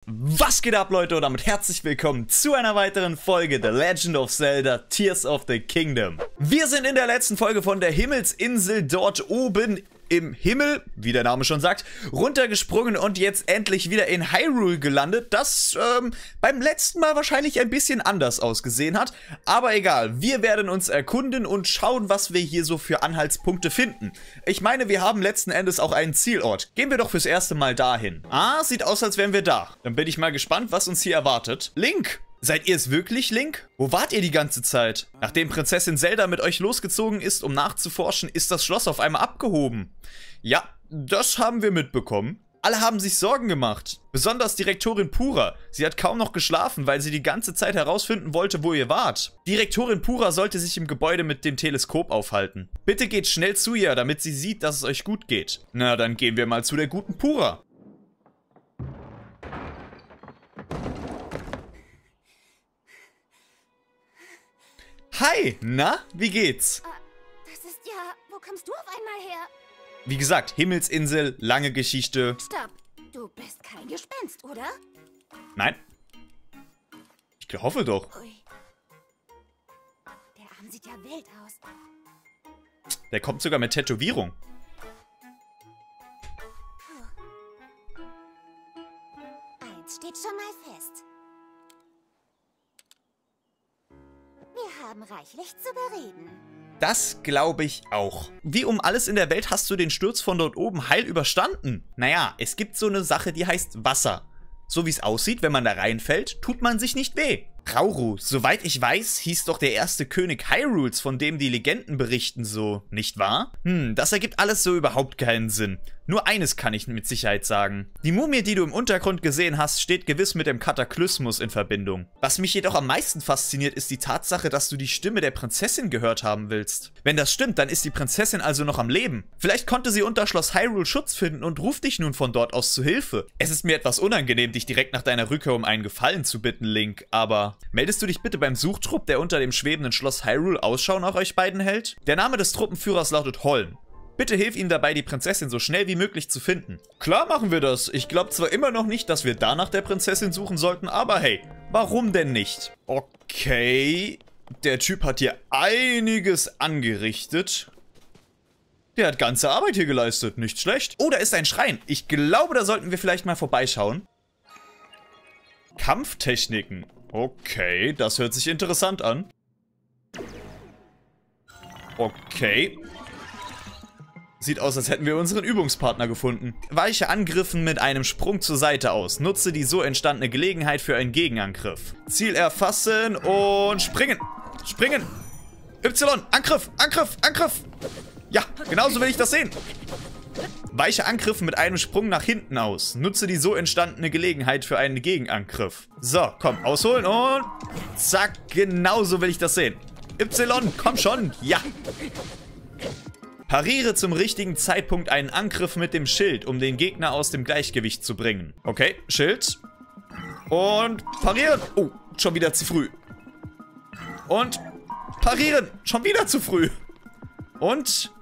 Was geht ab, Leute, und damit herzlich willkommen zu einer weiteren Folge The Legend of Zelda Tears of the Kingdom. Wir sind in der letzten Folge von der Himmelsinsel dort oben im Himmel, wie der Name schon sagt, runtergesprungen und jetzt endlich wieder in Hyrule gelandet, das beim letzten Mal wahrscheinlich ein bisschen anders ausgesehen hat. Aber egal, wir werden uns erkunden und schauen, was wir hier so für Anhaltspunkte finden. Ich meine, wir haben letzten Endes auch einen Zielort. Gehen wir doch fürs erste Mal dahin. Ah, sieht aus, als wären wir da. Dann bin ich mal gespannt, was uns hier erwartet. Link! Seid ihr es wirklich, Link? Wo wart ihr die ganze Zeit? Nachdem Prinzessin Zelda mit euch losgezogen ist, um nachzuforschen, ist das Schloss auf einmal abgehoben. Ja, das haben wir mitbekommen. Alle haben sich Sorgen gemacht. Besonders Direktorin Pura. Sie hat kaum noch geschlafen, weil sie die ganze Zeit herausfinden wollte, wo ihr wart. Direktorin Pura sollte sich im Gebäude mit dem Teleskop aufhalten. Bitte geht schnell zu ihr, damit sie sieht, dass es euch gut geht. Na, dann gehen wir mal zu der guten Pura. Hi, na, wie geht's? Das ist ja... Wo kommst du auf einmal her? Wie gesagt, Himmelsinsel, lange Geschichte. Stopp, du bist kein Gespenst, oder? Nein. Ich hoffe doch. Ui. Der Arm sieht ja wild aus. Der kommt sogar mit Tätowierung. Eins steht schon mal fest. Wir haben reichlich zu bereden. Das glaube ich auch. Wie um alles in der Welt hast du den Sturz von dort oben heil überstanden? Naja, es gibt so eine Sache, die heißt Wasser. So wie es aussieht, wenn man da reinfällt, tut man sich nicht weh. Rauru, soweit ich weiß, hieß doch der erste König Hyrules, von dem die Legenden berichten, so, nicht wahr? Das ergibt alles so überhaupt keinen Sinn. Nur eines kann ich mit Sicherheit sagen. Die Mumie, die du im Untergrund gesehen hast, steht gewiss mit dem Kataklysmus in Verbindung. Was mich jedoch am meisten fasziniert, ist die Tatsache, dass du die Stimme der Prinzessin gehört haben willst. Wenn das stimmt, dann ist die Prinzessin also noch am Leben. Vielleicht konnte sie unter Schloss Hyrule Schutz finden und ruft dich nun von dort aus zu Hilfe. Es ist mir etwas unangenehm, dich direkt nach deiner Rückkehr um einen Gefallen zu bitten, Link, aber meldest du dich bitte beim Suchtrupp, der unter dem schwebenden Schloss Hyrule Ausschau nach euch beiden hält? Der Name des Truppenführers lautet Holm. Bitte hilf ihm dabei, die Prinzessin so schnell wie möglich zu finden. Klar machen wir das. Ich glaube zwar immer noch nicht, dass wir da nach der Prinzessin suchen sollten, aber hey, warum denn nicht? Okay, der Typ hat hier einiges angerichtet. Der hat ganze Arbeit hier geleistet, nicht schlecht. Oh, da ist ein Schrein. Ich glaube, da sollten wir vielleicht mal vorbeischauen. Kampftechniken. Okay, das hört sich interessant an. Okay. Sieht aus, als hätten wir unseren Übungspartner gefunden. Weiche Angriffen mit einem Sprung zur Seite aus. Nutze die so entstandene Gelegenheit für einen Gegenangriff. Ziel erfassen und springen. Springen. Y, Angriff, Angriff, Angriff. Ja, genauso will ich das sehen. Weiche Angriffe mit einem Sprung nach hinten aus. Nutze die so entstandene Gelegenheit für einen Gegenangriff. So, komm, ausholen und zack, genauso will ich das sehen. Y, komm schon, ja. Pariere zum richtigen Zeitpunkt einen Angriff mit dem Schild, um den Gegner aus dem Gleichgewicht zu bringen. Okay, Schild. Und parieren. Oh, schon wieder zu früh. Und parieren. Schon wieder zu früh. Und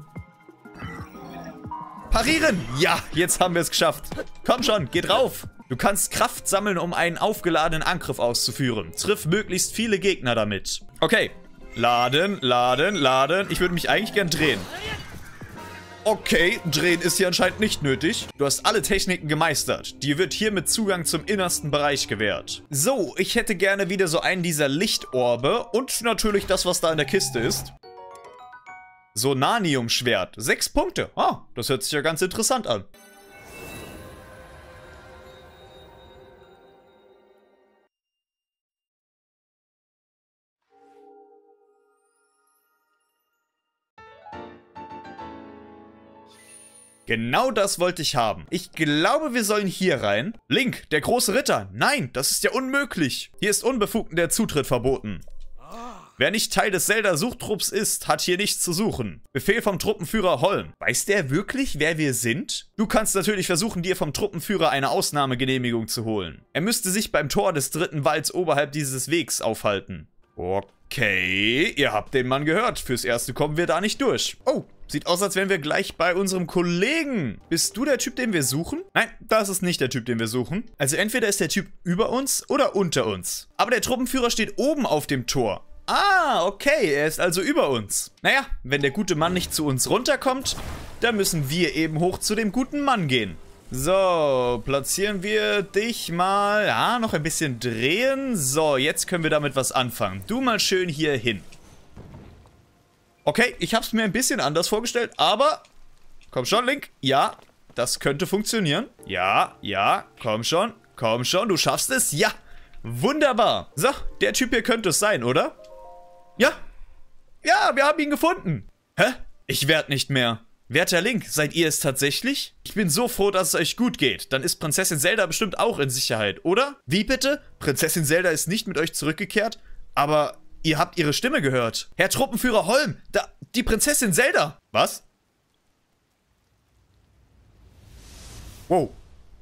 parieren. Ja, jetzt haben wir es geschafft. Komm schon, geh drauf. Du kannst Kraft sammeln, um einen aufgeladenen Angriff auszuführen. Triff möglichst viele Gegner damit. Okay. Laden, laden, laden. Ich würde mich eigentlich gern drehen. Okay, drehen ist hier anscheinend nicht nötig. Du hast alle Techniken gemeistert. Dir wird hiermit Zugang zum innersten Bereich gewährt. So, ich hätte gerne wieder so einen dieser Lichtorbe und natürlich das, was da in der Kiste ist. Sonanium-Schwert. 6 Punkte. Ah, das hört sich ja ganz interessant an. Genau das wollte ich haben. Ich glaube, wir sollen hier rein. Link, der große Ritter. Nein, das ist ja unmöglich. Hier ist Unbefugten der Zutritt verboten. Wer nicht Teil des Zelda-Suchtrupps ist, hat hier nichts zu suchen. Befehl vom Truppenführer Holm. Weiß der wirklich, wer wir sind? Du kannst natürlich versuchen, dir vom Truppenführer eine Ausnahmegenehmigung zu holen. Er müsste sich beim Tor des dritten Walds oberhalb dieses Wegs aufhalten. Okay, ihr habt den Mann gehört. Fürs Erste kommen wir da nicht durch. Oh, sieht aus, als wären wir gleich bei unserem Kollegen. Bist du der Typ, den wir suchen? Nein, das ist nicht der Typ, den wir suchen. Also entweder ist der Typ über uns oder unter uns. Aber der Truppenführer steht oben auf dem Tor. Ah, okay, er ist also über uns. Naja, wenn der gute Mann nicht zu uns runterkommt, dann müssen wir eben hoch zu dem guten Mann gehen. So, platzieren wir dich mal. Ja, noch ein bisschen drehen. So, jetzt können wir damit was anfangen. Du mal schön hier hin. Okay, ich habe es mir ein bisschen anders vorgestellt, aber... Komm schon, Link. Ja, das könnte funktionieren. Ja, komm schon, du schaffst es. Ja, wunderbar. So, der Typ hier könnte es sein, oder? Ja, wir haben ihn gefunden. Hä? Ich werd nicht mehr. Werter Link, seid ihr es tatsächlich? Ich bin so froh, dass es euch gut geht. Dann ist Prinzessin Zelda bestimmt auch in Sicherheit, oder? Wie bitte? Prinzessin Zelda ist nicht mit euch zurückgekehrt, aber ihr habt ihre Stimme gehört. Herr Truppenführer Holm, die Prinzessin Zelda. Was? Wow.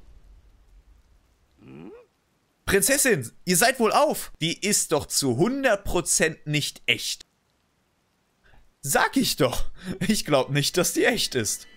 Prinzessin, ihr seid wohl auf. Die ist doch zu 100% nicht echt. Sag ich doch. Ich glaube nicht, dass die echt ist.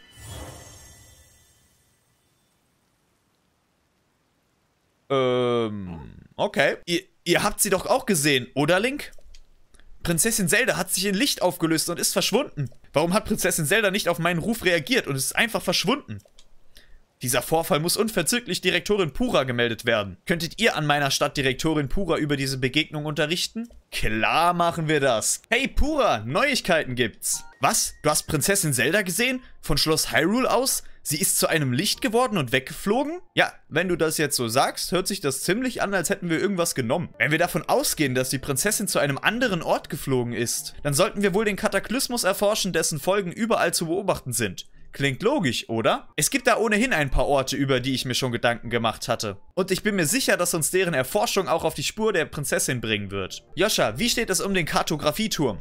Okay. Ihr habt sie doch auch gesehen, oder Link? Prinzessin Zelda hat sich in Licht aufgelöst und ist verschwunden. Warum hat Prinzessin Zelda nicht auf meinen Ruf reagiert und ist einfach verschwunden? Dieser Vorfall muss unverzüglich Direktorin Pura gemeldet werden. Könntet ihr an meiner Stadtdirektorin Pura über diese Begegnung unterrichten? Klar machen wir das. Hey Pura, Neuigkeiten gibt's. Was? Du hast Prinzessin Zelda gesehen? Von Schloss Hyrule aus? Sie ist zu einem Licht geworden und weggeflogen? Ja, wenn du das jetzt so sagst, hört sich das ziemlich an, als hätten wir irgendwas genommen. Wenn wir davon ausgehen, dass die Prinzessin zu einem anderen Ort geflogen ist, dann sollten wir wohl den Kataklysmus erforschen, dessen Folgen überall zu beobachten sind. Klingt logisch, oder? Es gibt da ohnehin ein paar Orte, über die ich mir schon Gedanken gemacht hatte. Und ich bin mir sicher, dass uns deren Erforschung auch auf die Spur der Prinzessin bringen wird. Joscha, wie steht es um den Kartografieturm?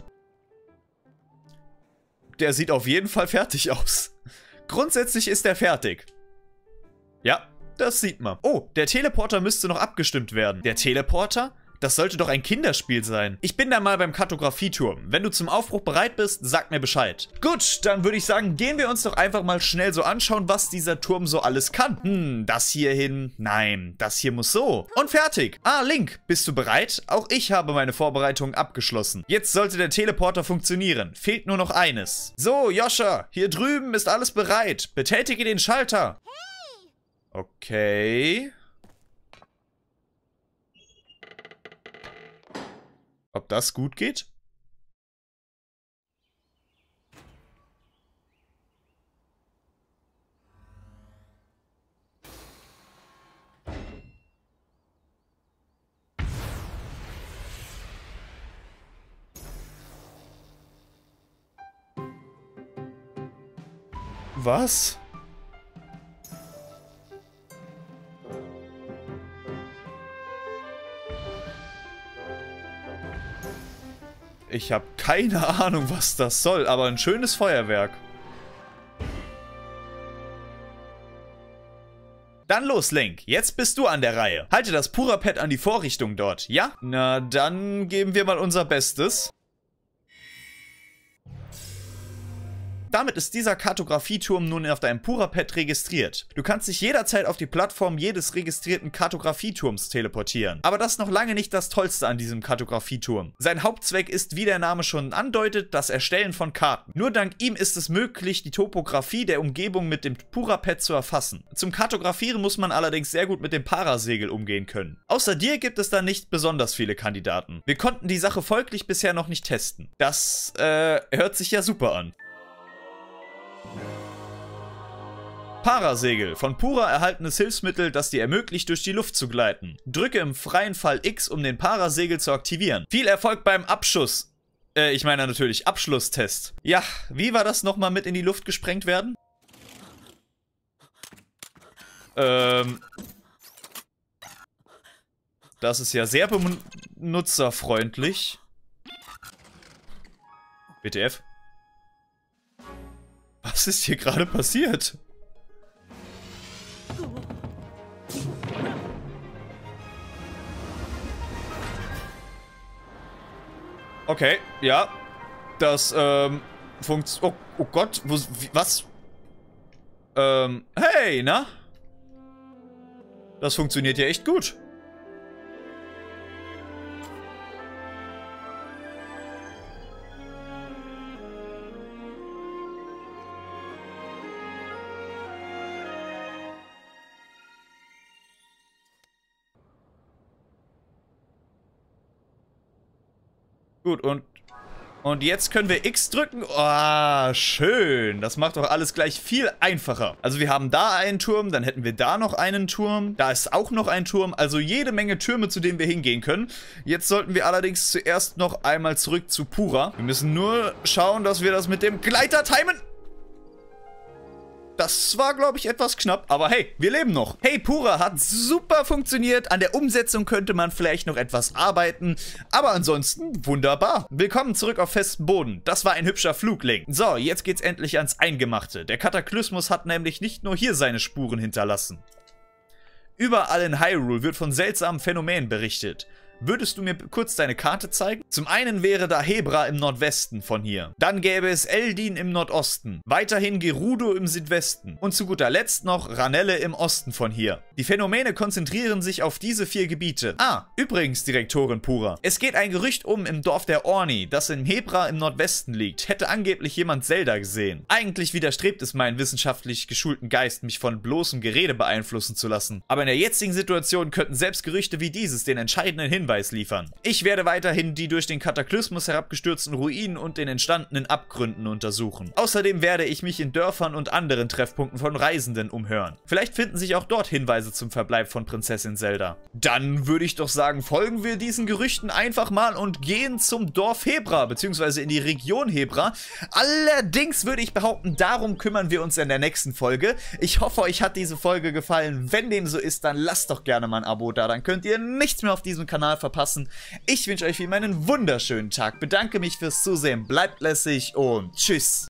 Der sieht auf jeden Fall fertig aus. Grundsätzlich ist er fertig. Ja, das sieht man. Oh, der Teleporter müsste noch abgestimmt werden. Der Teleporter? Das sollte doch ein Kinderspiel sein. Ich bin da mal beim Kartografieturm. Wenn du zum Aufbruch bereit bist, sag mir Bescheid. Gut, dann würde ich sagen, gehen wir uns doch einfach mal schnell so anschauen, was dieser Turm so alles kann. Das hier hin. Nein, das hier muss so. Und fertig. Ah, Link, bist du bereit? Auch ich habe meine Vorbereitungen abgeschlossen. Jetzt sollte der Teleporter funktionieren. Fehlt nur noch eines. So, Joscha, hier drüben ist alles bereit. Betätige den Schalter. Okay. Ob das gut geht? Was? Ich habe keine Ahnung, was das soll, aber ein schönes Feuerwerk. Dann los, Link. Jetzt bist du an der Reihe. Halte das Pura-Pad an die Vorrichtung dort, ja? Na, dann geben wir mal unser Bestes. Damit ist dieser Kartografieturm nun auf deinem Pura-Pad registriert. Du kannst dich jederzeit auf die Plattform jedes registrierten Kartografieturms teleportieren. Aber das ist noch lange nicht das Tollste an diesem Kartografieturm. Sein Hauptzweck ist, wie der Name schon andeutet, das Erstellen von Karten. Nur dank ihm ist es möglich, die Topografie der Umgebung mit dem Pura-Pad zu erfassen. Zum Kartografieren muss man allerdings sehr gut mit dem Parasegel umgehen können. Außer dir gibt es da nicht besonders viele Kandidaten. Wir konnten die Sache folglich bisher noch nicht testen. Das, hört sich ja super an. Parasegel. Von Pura erhaltenes Hilfsmittel, das dir ermöglicht, durch die Luft zu gleiten. Drücke im freien Fall X, um den Parasegel zu aktivieren. Viel Erfolg beim Abschuss. Ich meine natürlich Abschlusstest. Ja, wie war das nochmal mit in die Luft gesprengt werden? Das ist ja sehr benutzerfreundlich. WTF? Was ist hier gerade passiert? Okay, ja. Das, funktioniert. Oh Gott, was? Hey, na? Das funktioniert ja echt gut. Gut, und jetzt können wir X drücken. Oh, schön. Das macht doch alles gleich viel einfacher. Also wir haben da einen Turm, dann hätten wir da noch einen Turm. Da ist auch noch ein Turm. Also jede Menge Türme, zu denen wir hingehen können. Jetzt sollten wir allerdings zuerst noch einmal zurück zu Pura. Wir müssen nur schauen, dass wir das mit dem Gleiter timen. Das war, glaube ich, etwas knapp, aber hey, wir leben noch. Hey, Pura hat super funktioniert. An der Umsetzung könnte man vielleicht noch etwas arbeiten, aber ansonsten wunderbar. Willkommen zurück auf festem Boden. Das war ein hübscher Fluglink. So, jetzt geht's endlich ans Eingemachte. Der Kataklysmus hat nämlich nicht nur hier seine Spuren hinterlassen. Überall in Hyrule wird von seltsamen Phänomenen berichtet. Würdest du mir kurz deine Karte zeigen? Zum einen wäre da Hebra im Nordwesten von hier. Dann gäbe es Eldin im Nordosten. Weiterhin Gerudo im Südwesten. Und zu guter Letzt noch Ranelle im Osten von hier. Die Phänomene konzentrieren sich auf diese 4 Gebiete. Ah, übrigens, Direktorin Pura. Es geht ein Gerücht im Dorf der Orni, das in Hebra im Nordwesten liegt. Hätte angeblich jemand Zelda gesehen. Eigentlich widerstrebt es meinen wissenschaftlich geschulten Geist, mich von bloßem Gerede beeinflussen zu lassen. Aber in der jetzigen Situation könnten selbst Gerüchte wie dieses den entscheidenden Hinweis liefern. Ich werde weiterhin die durch den Kataklysmus herabgestürzten Ruinen und den entstandenen Abgründen untersuchen. Außerdem werde ich mich in Dörfern und anderen Treffpunkten von Reisenden umhören. Vielleicht finden sich auch dort Hinweise zum Verbleib von Prinzessin Zelda. Dann würde ich doch sagen, folgen wir diesen Gerüchten einfach mal und gehen zum Dorf Hebra, beziehungsweise in die Region Hebra. Allerdings würde ich behaupten, darum kümmern wir uns in der nächsten Folge. Ich hoffe, euch hat diese Folge gefallen. Wenn dem so ist, dann lasst doch gerne mal ein Abo da. Dann könnt ihr nichts mehr auf diesem Kanal verpassen. Ich wünsche euch wie immer einen wunderschönen Tag. Bedanke mich fürs Zusehen. Bleibt lässig und tschüss.